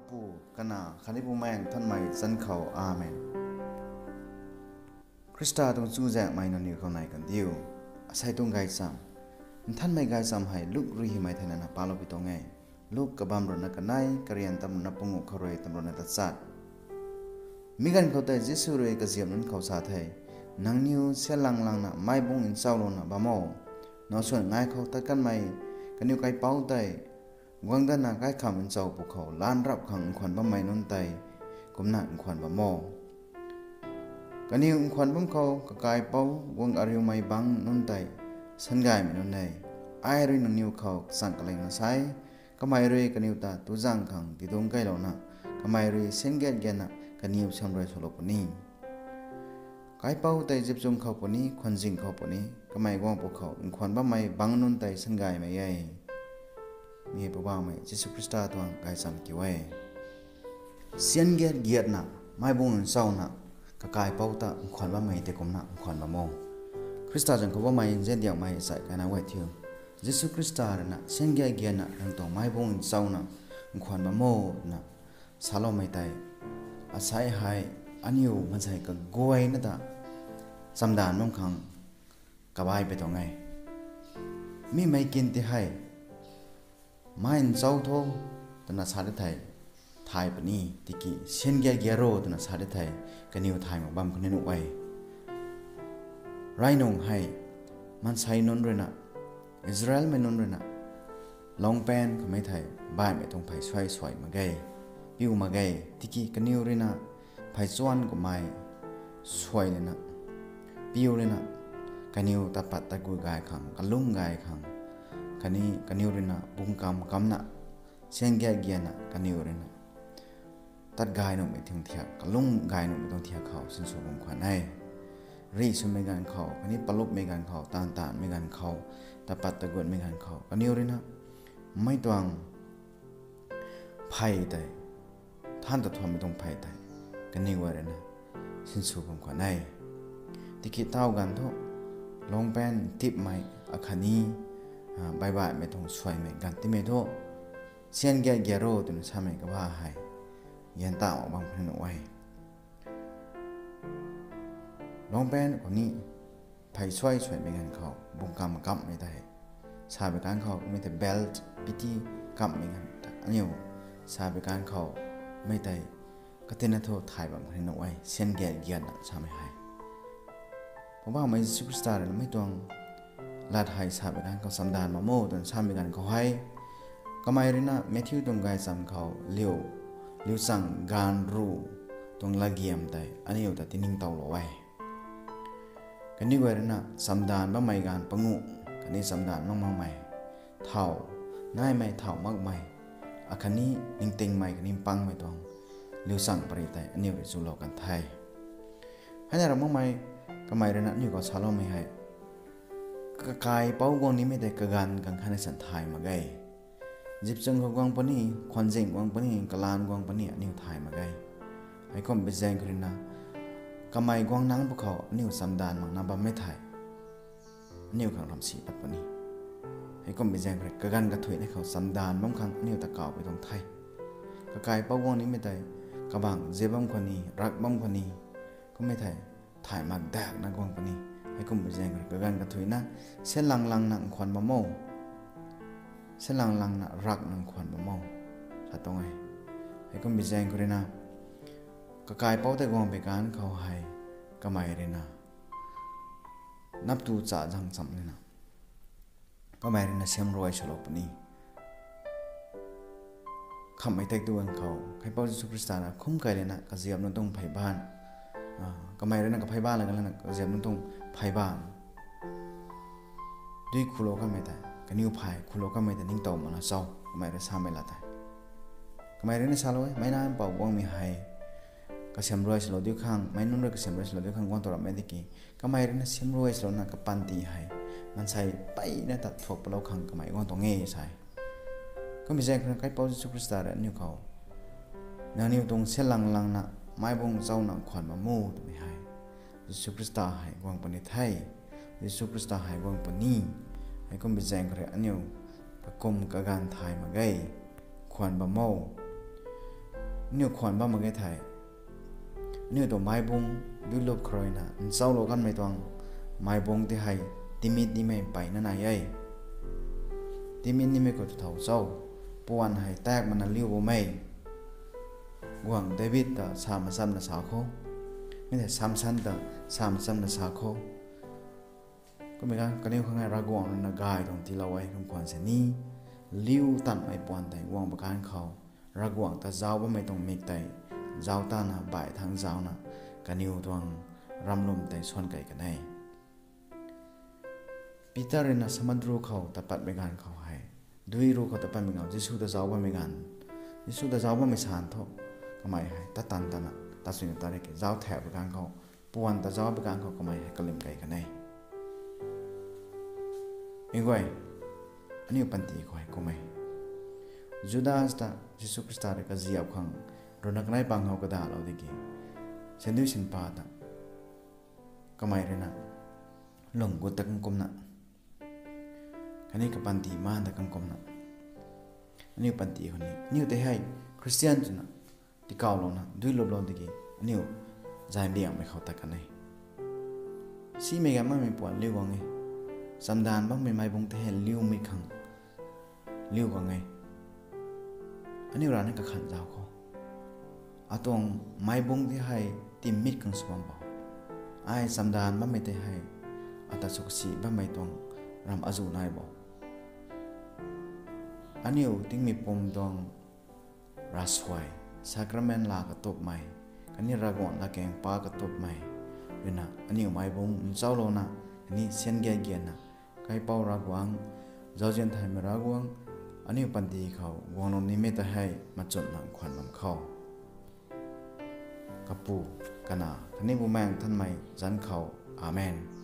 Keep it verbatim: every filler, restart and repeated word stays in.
ปูกนาขันธ์ปูแมงท่านใหม่สันเขาอาเมนคริสตาตรงจูแจกไม่นนิวเขาไหนกันเดียวใส่ตรงไกซ้ำท่านไม่ไกซ้ำให้ลูกรีไม่ทันนะปาลบิตงไงลูกกบำรนักนายกระยันตำนับปงเขาเรยตำรนัดสัตมีกันเขาแต่เจสุเรยกเสียมนั้นเขาสาไทยนังนิวเสลังลังนะไม่บงอินเศร้าลงนะบะโมนอส่วนง่ายเขาตัดกันไม่กันนิวไกเป้าไตวังด้านหน้าใกล้คำอินเจ้าภูเขาล้านรับขังขวัญบะไม่นนไตกุมหน้าขวัญบะโมกันนิวขวัญบะเขากกายเป้าวังอาริวไม่บังนนไตสันกายไม่นนไตไอรินนิวเขาสั่งกลางนะไซก็ไม่รู้กันนิวตาตุจังขังที่ตรงใกล้เรานะก็ไม่รู้เส้นแก่แก่นะกันนิวชำรวยสลบปนีกายเป้าไตจิบจงเขาปนีขวัญจิงเขาปนีก็ไม่ว่างภูเขาขวัญบะไม่บังนนไตสันกายไม่ใหญ่มีพระบ่าวไหมเยซูคริสต์ตัวงกายสัมกิวเอเสียนเกียรเกียรนะไม่บุญเศร้านะก็กายเป้าตาขวัญบะไม่เตะกมนะขวัญบะโมคริสต์จังเขาว่าไม่เจนเดียวไม่ใส่กันเอาไว้เที่ยวเยซูคริสต์นะเสียนเกียรเกียรนะทั้งตัวไม่บุญเศร้านะขวัญบะโมนะสาลไม่ไตอาศัยให้อันอยู่มันใส่กับกวยนั่นตาสำดานมั่งคังกบายไปตรงไงมีไม่กินที่ให้ไม่เจ้าโทตนาสาดไทยไทยปนีติกิเช่นแกเกโรตนาสาดไทยกันนิวไทยมาบัมคนนี้นุ่งไว้ไรนงให้มันใส่นนเลยนะอิสราเอลไม่นนเลยนะลองแปนก็ไม่ไทยบ้านไม่ต้องไผ่ช่วยสวยมาไกปิวมาไกติกิกันนิวเลยนะไผ่ส่วนก็ไม่สวยเลยนะปิวเลยนะกันนิวตาปัดตะกุยกายขังกันลุ่งกายขังกันนี้กันนิวเรนะบุ้งกำกำนะเชียงแก่เกียนะกันนิวเรนะตัดกายหนุ่มไปถึงเทียกกันลุ่งกายหนุ่มไปตรงเทียเขาสิ้นสุดของขวัญให้รีสุดไม่กันเขากันนี้ปลุกไม่กันเขาตานตานไม่กันเขาตาปัดตะกุยไม่กันเขากันนิวเรนะไม่ต้องไพ่แต่ท่านตัดทอนไม่ต้องไพ่แต่กันนิวเรนะสิ้นสุดของขวัญให้ที่คิดเท่ากันทุกลงเป็นทิพย์ใหม่อาคานีบายบายไม่ต้องสวยเหมือนกันที่ไม่ทุกเช่นแก่แก่โรตุนชาไม่ก็ว่าให้ยันตาออกบางคนเอาไว้ลองเป็นคนนี้ไผ่ช่วยช่วยเหมือนกันเขาบุงกรรมกำไม่ได้ชาไปการเขาไม่แต่เบลต์พิธีกำเหมือนกันอันนี้ชาไปการเขาไม่ได้ก็เทนโทษถ่ายบางคนเอาไว้เช่นแก่แก่นะชาไม่ให้เพราะว่าไม่ซูเปอร์สตาร์เลยไม่ต้องลาดไฮชาไปกันเขาสัมดานมาโม่ตอนชาไปกันเขาให้ก็ไม่รู้นะแมทธิวตรงไกสัมเขาเลี้ยวเลี้ยวสั่งการรู้ตรงละเกียมแต่อันนี้อยู่แต่ที่นิ่งเตาหล่อไว้กันนี่ก็รู้นะสัมดานบ้าไม่การปังงูกันนี้สัมดานมากมากใหม่เท่าง่ายไม่เท่ามากใหม่อาคันนี้นิ่งติงใหม่กันนิ่งปังไม่ต้องเลี้ยวสั่งปริแต่อันนี้อยู่สู่หลอกกันไทยให้เรามากใหม่ก็ไม่รู้นะนี่ก็ชาโลไม่ให้กกายเป้ากวางนี้ไม่ได้กกันกันขันในสันไทยมาไกจิบจังเขากวางปนีควันเจงกวางปนีกลานกวางปนีนิ้วไทยมาไกไอ้คนไปแจ้งคืนนะกำไมกวางนังพวกเขานิ้วสัมดานมังนับไม่ไทยนิ้วขังทำสีปัดปนีไอ้คนไปแจ้งคืนกกันกระถุยให้เขาสัมดานบ้างขังนิ้วตะเก่าไปตรงไทยกกายเป้ากวางนี้ไม่ได้กระบังเจ็บบ้างคนนี้รักบ้างคนนี้ก็ไม่ไทยถ่ายมาแดกนักกวางปนีให้กุมไปแจ้งกันกันกระถุยนะเส้นลังลังนังควันบะโมเส้นลังลังนักรักนังควันบะโมชัดตรงไงให้กุมไปแจ้งกันเลยนะก็กายเป้าแต่กวางไปการเขาให้ก็ไม่เลยนะนับตูจ่าจังจำเลยนะก็ไม่เลยนะเสียมรวยฉลบนี้คำไม่แตกตัวเขาให้เป้าสุขริสตานะคุ้มไกลเลยนะกระเสียมนั่นต้องไผ่บ้านก็ไม่ได้นั่งกับไพ่บ้านอะไรกันแล้วนะก็เสียมันต้องไพ่บ้านด้วยคุโลก็ไม่ได้ก็นิ้วไพ่คุโลก็ไม่ได้นิ่งโตมันละเศร้าก็ไม่ได้ซ้ำไม่ละแต่ก็ไม่ได้ในซาโลไม่น่าเป่าว่างมีไฮก็เสียมรวยสโลดิ้วข้างไม่นุ่นเลยก็เสียมรวยสโลดิ้วข้างว่างตัวเราไม่ได้กี่ก็ไม่ได้นะเสียมรวยสโลนะกับปันตีไฮมันใส่ไปนะตัดถกไปเราข้างก็ไม่ว่างตัวเงี้ยใส่ก็มีแจ้งคนใกล้เป้าซูเปอร์สตาร์นิ้วเขาแนวนิ้วตรงเส้นลังๆนะไม่บงเจ้าหนังขวัญมาโม่ตัวไม่ให้ยิสุคริสต์ให้วางปณิไทยยิสุคริสต์ให้วางปนีให้ก็มีแจ้งกันอันนี้ประกมกับการถ่ายมาไกขวัญมาโม่นิวขวัญบ้ามึงไอ้ไทยนิวตัวไม้บงดูลบครอยนะเศร้าโลกันไม่ต้องไม้บงที่ให้ติมิดนี่ไม่ไปนั่นไงไอ้ติมิดนี่ไม่ก็จะเท่าเศร้าปวนให้แตกมันนั่นเลี้ยวบ่ไม่หวังเดวิดแต่สามซ้ำนะสาวเขาไม่แต่สามชั้นแต่สามซ้ำนะสาวเขาก็ไม่กันก็เนี่ยข้างในรักหวังนั่นนะกายตรงที่เราไว้คำขวัญเสนีเลี้ยวตันไอ้ปวนแต่หวังประการเขารักหวังแต่เจ้าว่าไม่ต้องมีแต่เจ้าตานะบ่ายทางเจ้านะกันนิวตวงรำลมแต่ชวนไก่กันให้ปีเตอร์เรนะสมัดรู้เขาแต่ปัดไม่กันเขาให้ด้วยรู้เขาแต่ปัดไม่กันยิสูแต่เจ้าว่าไม่กันยิสูแต่เจ้าว่าไม่สานทบก็ไม่ให้ตัดตันตันนะตัดสิ่งต่างๆเจ้าแถบประการเขาปวนแต่เจ้าประการเขาก็ไม่ให้กระเล่มไก่กันให้ยังไงอันนี้ปันตีก็ให้ก็ไม่จูดาสตายิสูคริสต์อะไรก็เจียบขังโดนนักไล่ปังเขาก็ด่าเราดีกี่เช่นด้วยสินปาตะก็ไม่เลยนะหลงกุตะกังกลมนะอันนี้ก็ปันตีมาตะกังกลมนะอันนี้ปันตีคนนี้นี่แต่ให้คริสเตียนจุนะที่เก่าลงนะด้วยลบลงดีกี่อันนี้ใจเลี้ยงไม่เข้าตะกันเลยซีเมกันไม่ปวดเลี้ยวว่าไงสัมดานบ้างไม่ไม่บงแต่เลี้ยวไม่ขังเลี้ยวว่าไงอันนี้ร้านนั้นก็ขันเจ้าเขาอาตรงไม่บงที่ให้ติมมิดกังสมบัติไอ้สัมดานบ้างไม่ได้ให้อาตาสุกสีบ้างไม่ตรงรำอาจูนายบอกอันนี้ติ้งมีปมตรงรัสไวสักระเมนลากระตบใหม่อันนี้รากอนลาแกงปลากระตบใหม่เวนะอันนี้ไม่บงเจ้าโลนะอันนี้เส้นแก่เกียนนะใครเป่ารากวังเจ้าเจนไทยไม่รากวังอันนี้ปันตีเขาวงนนนี้ไม่ได้ให้มาจดหนังขวัญนำเข้ากระปูกันนาท่านนี้บุแมงท่านไม่จันเขาอาเมน